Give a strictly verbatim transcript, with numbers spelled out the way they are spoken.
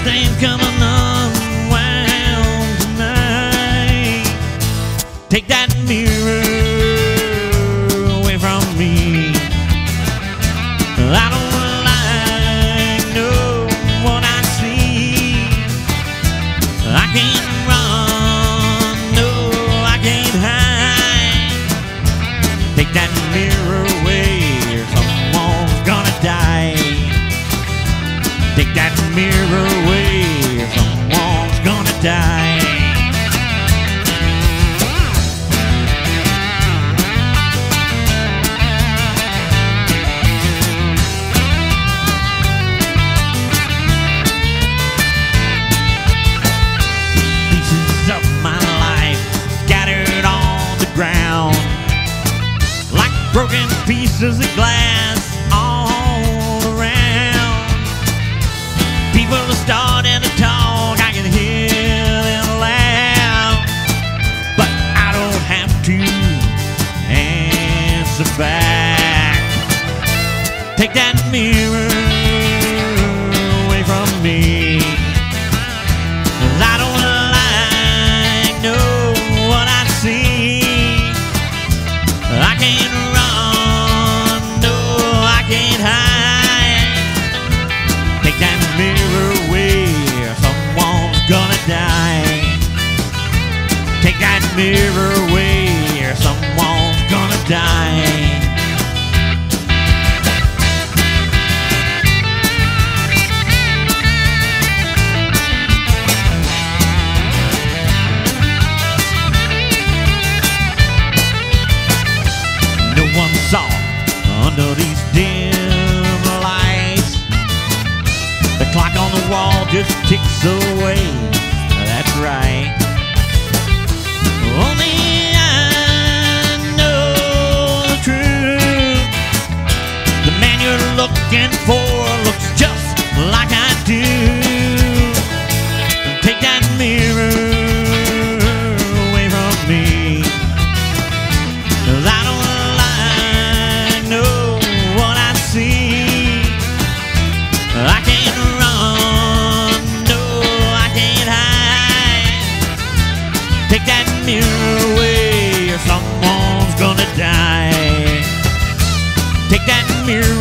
things coming unwound tonight. Take that mirror away from me. I don't like no what I see. I can't run, no, I can't hide. Take that mirror away, or someone's gonna die. Take that mirror away, or someone's gonna die. Pieces of my life scattered on the ground, like broken pieces of glass all around. People are starting to talk, I can hear them laugh, but I don't have to answer back. Take that mirror away from me, 'cause I don't like no what I see. I can't run, no, I can't hide. Take that mirror away, or someone's gonna die. Take that mirror away, or someone's gonna die. No one saw under these dim lights. The clock on the wall just ticks away. That's right. Only I know the truth. The man you're looking for looks just like I do. Take that mirror away from me, 'cause I don't like no what I see. I can't run, no, I can't hide. Take that mirror away, or someone's gonna die. Take that mirror